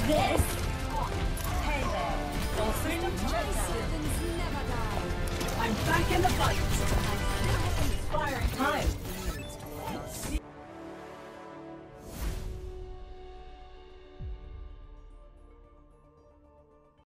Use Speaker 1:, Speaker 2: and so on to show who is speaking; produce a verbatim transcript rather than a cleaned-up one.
Speaker 1: this.
Speaker 2: Hey there. All systems
Speaker 1: My
Speaker 2: checked out.
Speaker 1: students never die.
Speaker 2: I'm back in the fight. Firing time.